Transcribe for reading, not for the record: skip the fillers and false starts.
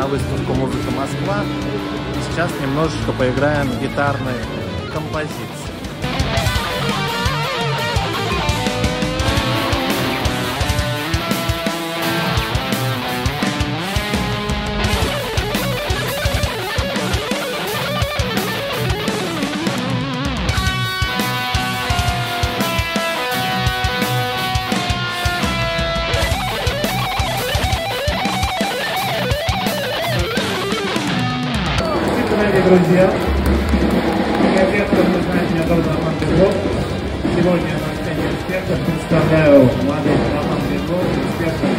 выставку «Музыка Москва». И сейчас немножечко поиграем гитарной композиции. Друзья, я тех, кто не знает меня, зовут Роман Беглов. Сегодня на сцене экспертов представляю модель Роман Беглов, эксперта